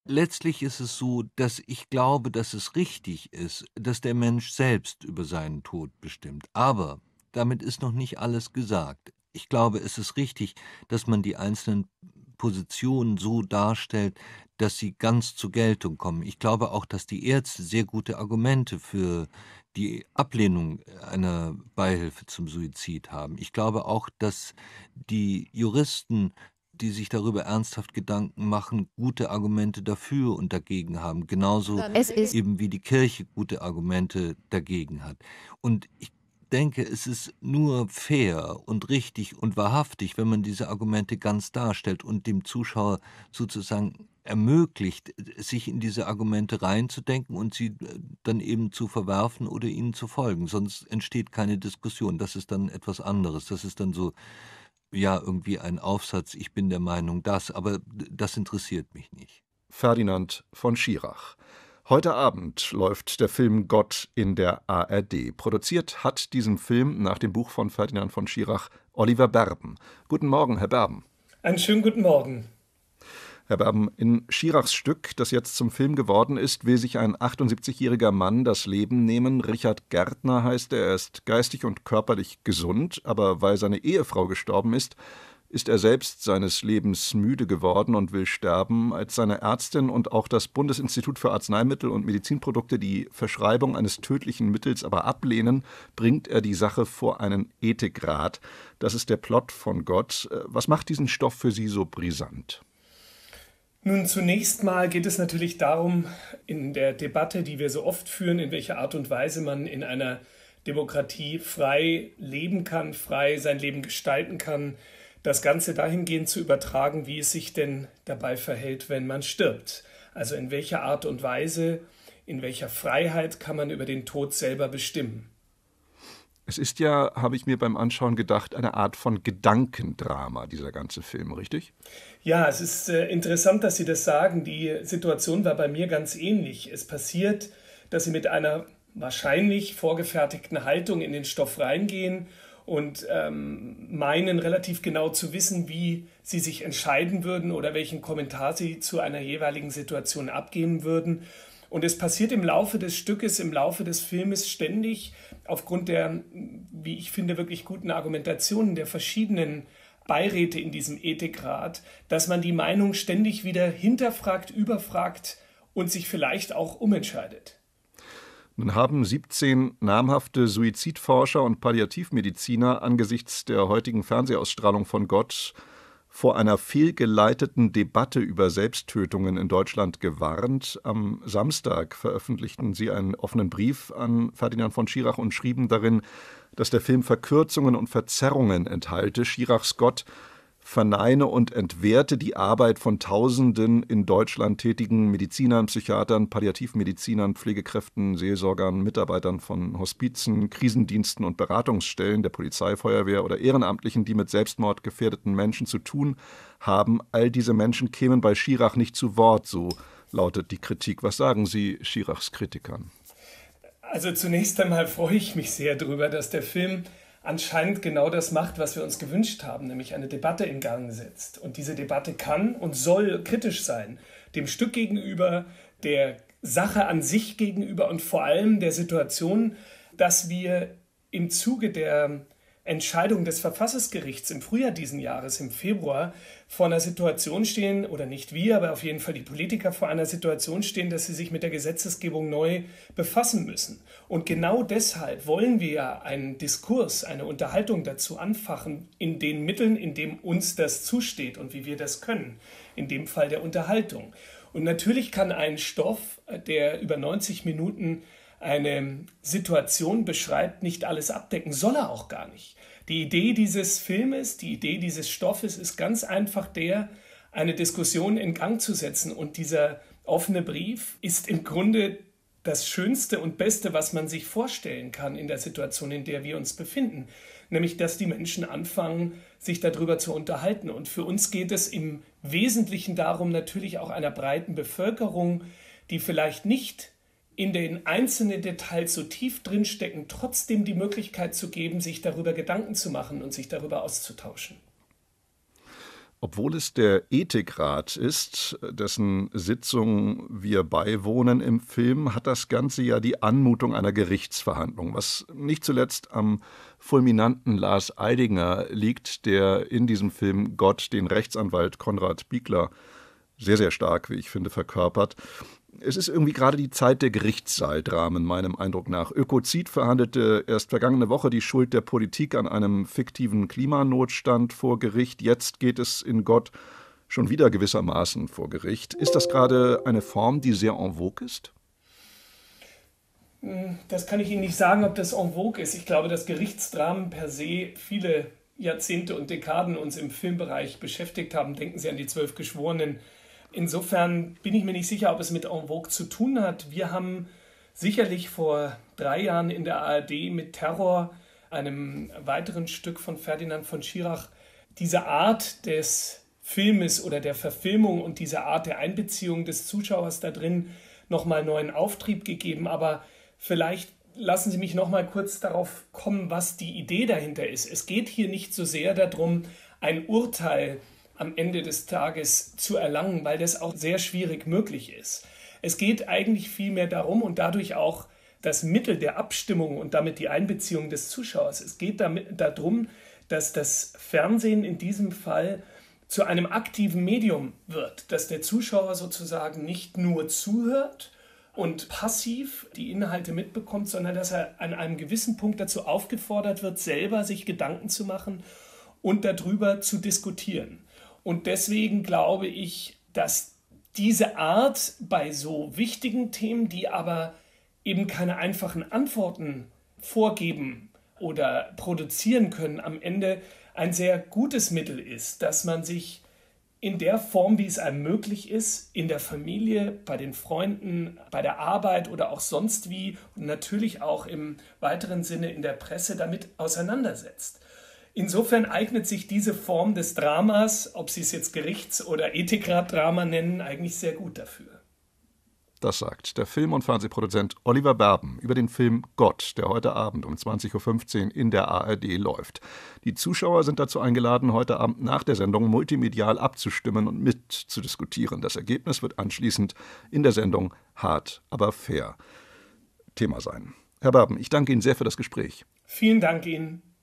letztlich ist es so, dass ich glaube, dass es richtig ist, dass der Mensch selbst über seinen Tod bestimmt. Aber damit ist noch nicht alles gesagt. Ich glaube, es ist richtig, dass man die einzelnen Positionen so darstellt, dass sie ganz zur Geltung kommen. Ich glaube auch, dass die Ärzte sehr gute Argumente für die Ablehnung einer Beihilfe zum Suizid haben. Ich glaube auch, dass die Juristen, die sich darüber ernsthaft Gedanken machen, gute Argumente dafür und dagegen haben, genauso Es ist eben wie die Kirche gute Argumente dagegen hat. Und ich denke, es ist nur fair und richtig und wahrhaftig, wenn man diese Argumente ganz darstellt und dem Zuschauer sozusagen ermöglicht, sich in diese Argumente reinzudenken und sie dann eben zu verwerfen oder ihnen zu folgen. Sonst entsteht keine Diskussion. Das ist dann etwas anderes. Das ist dann so, ja, irgendwie ein Aufsatz: „Ich bin der Meinung das“, aber das interessiert mich nicht. Ferdinand von Schirach. Heute Abend läuft der Film Gott in der ARD. Produziert hat diesen Film nach dem Buch von Ferdinand von Schirach Oliver Berben. Guten Morgen, Herr Berben. Einen schönen guten Morgen. Herr Berben, in Schirachs Stück, das jetzt zum Film geworden ist, will sich ein 78-jähriger Mann das Leben nehmen. Richard Gärtner heißt er. Er ist geistig und körperlich gesund, aber weil seine Ehefrau gestorben ist er selbst seines Lebens müde geworden und will sterben. Als seine Ärztin und auch das Bundesinstitut für Arzneimittel und Medizinprodukte die Verschreibung eines tödlichen Mittels aber ablehnen, bringt er die Sache vor einen Ethikrat. Das ist der Plot von Gott. Was macht diesen Stoff für Sie so brisant? Nun, zunächst mal geht es natürlich darum, in der Debatte, die wir so oft führen, in welcher Art und Weise man in einer Demokratie frei leben kann, frei sein Leben gestalten kann, das Ganze dahingehend zu übertragen, wie es sich denn dabei verhält, wenn man stirbt. Also in welcher Art und Weise, in welcher Freiheit kann man über den Tod selber bestimmen. Es ist ja, habe ich mir beim Anschauen gedacht, eine Art von Gedankendrama, dieser ganze Film, richtig? Ja, es ist interessant, dass Sie das sagen. Die Situation war bei mir ganz ähnlich. Es passiert, dass Sie mit einer wahrscheinlich vorgefertigten Haltung in den Stoff reingehen und meinen relativ genau zu wissen, wie Sie sich entscheiden würden oder welchen Kommentar Sie zu einer jeweiligen Situation abgeben würden. Und es passiert im Laufe des Stückes, im Laufe des Filmes ständig aufgrund der, wie ich finde, wirklich guten Argumentationen der verschiedenen Beiräte in diesem Ethikrat, dass man die Meinung ständig wieder hinterfragt, überfragt und sich vielleicht auch umentscheidet. Nun haben 17 namhafte Suizidforscher und Palliativmediziner angesichts der heutigen Fernsehausstrahlung von Gott vor einer fehlgeleiteten Debatte über Selbsttötungen in Deutschland gewarnt. Am Samstag veröffentlichten sie einen offenen Brief an Ferdinand von Schirach und schrieben darin, dass der Film Verkürzungen und Verzerrungen enthalte. Schirachs Gott verneine und entwerte die Arbeit von Tausenden in Deutschland tätigen Medizinern, Psychiatern, Palliativmedizinern, Pflegekräften, Seelsorgern, Mitarbeitern von Hospizen, Krisendiensten und Beratungsstellen der Polizei, Feuerwehr oder Ehrenamtlichen, die mit selbstmordgefährdeten Menschen zu tun haben. All diese Menschen kämen bei Schirach nicht zu Wort, so lautet die Kritik. Was sagen Sie Schirachs Kritikern? Also zunächst einmal freue ich mich sehr darüber, dass der Film anscheinend genau das macht, was wir uns gewünscht haben, nämlich eine Debatte in Gang setzt. Und diese Debatte kann und soll kritisch sein, dem Stück gegenüber, der Sache an sich gegenüber und vor allem der Situation, dass wir im Zuge der Entscheidung des Verfassungsgerichts im Frühjahr diesen Jahres, im Februar, vor einer Situation stehen, oder nicht wir, aber auf jeden Fall die Politiker vor einer Situation stehen, dass sie sich mit der Gesetzesgebung neu befassen müssen. Und genau deshalb wollen wir ja einen Diskurs, eine Unterhaltung dazu anfachen, in den Mitteln, in dem uns das zusteht und wie wir das können, in dem Fall der Unterhaltung. Und natürlich kann ein Stoff, der über 90 Minuten eine Situation beschreibt, nicht alles abdecken, soll er auch gar nicht. Die Idee dieses Filmes, die Idee dieses Stoffes ist ganz einfach eine Diskussion in Gang zu setzen. Und dieser offene Brief ist im Grunde das Schönste und Beste, was man sich vorstellen kann in der Situation, in der wir uns befinden. Nämlich, dass die Menschen anfangen, sich darüber zu unterhalten. Und für uns geht es im Wesentlichen darum, natürlich auch einer breiten Bevölkerung, die vielleicht nicht in den einzelnen Details so tief drinstecken, trotzdem die Möglichkeit zu geben, sich darüber Gedanken zu machen und sich darüber auszutauschen. Obwohl es der Ethikrat ist, dessen Sitzung wir beiwohnen im Film, hat das Ganze ja die Anmutung einer Gerichtsverhandlung, was nicht zuletzt am fulminanten Lars Eidinger liegt, der in diesem Film Gott, den Rechtsanwalt Konrad Biegler, sehr, sehr stark, wie ich finde, verkörpert. Es ist irgendwie gerade die Zeit der Gerichtssaal-Dramen, meinem Eindruck nach. Ökozid verhandelte erst vergangene Woche die Schuld der Politik an einem fiktiven Klimanotstand vor Gericht. Jetzt geht es in Gott schon wieder gewissermaßen vor Gericht. Ist das gerade eine Form, die sehr en vogue ist? Das kann ich Ihnen nicht sagen, ob das en vogue ist. Ich glaube, dass Gerichtsdramen per se viele Jahrzehnte und Dekaden uns im Filmbereich beschäftigt haben. Denken Sie an die 12 Geschworenen. Insofern bin ich mir nicht sicher, ob es mit en vogue zu tun hat. Wir haben sicherlich vor 3 Jahren in der ARD mit Terror, einem weiteren Stück von Ferdinand von Schirach, diese Art des Filmes oder der Verfilmung und diese Art der Einbeziehung des Zuschauers da drin nochmal neuen Auftrieb gegeben. Aber vielleicht lassen Sie mich nochmal kurz darauf kommen, was die Idee dahinter ist. Es geht hier nicht so sehr darum, ein Urteil am Ende des Tages zu erlangen, weil das auch sehr schwierig möglich ist. Es geht eigentlich vielmehr darum und dadurch auch das Mittel der Abstimmung und damit die Einbeziehung des Zuschauers. Es geht darum, dass das Fernsehen in diesem Fall zu einem aktiven Medium wird, dass der Zuschauer sozusagen nicht nur zuhört und passiv die Inhalte mitbekommt, sondern dass er an einem gewissen Punkt dazu aufgefordert wird, selber sich Gedanken zu machen und darüber zu diskutieren. Und deswegen glaube ich, dass diese Art bei so wichtigen Themen, die aber eben keine einfachen Antworten vorgeben oder produzieren können, am Ende ein sehr gutes Mittel ist, dass man sich in der Form, wie es einem möglich ist, in der Familie, bei den Freunden, bei der Arbeit oder auch sonst wie und natürlich auch im weiteren Sinne in der Presse damit auseinandersetzt. Insofern eignet sich diese Form des Dramas, ob Sie es jetzt Gerichts- oder Ethikrat-Drama nennen, eigentlich sehr gut dafür. Das sagt der Film- und Fernsehproduzent Oliver Berben über den Film Gott, der heute Abend um 20.15 Uhr in der ARD läuft. Die Zuschauer sind dazu eingeladen, heute Abend nach der Sendung multimedial abzustimmen und mitzudiskutieren. Das Ergebnis wird anschließend in der Sendung Hart, aber fair Thema sein. Herr Berben, ich danke Ihnen sehr für das Gespräch. Vielen Dank Ihnen.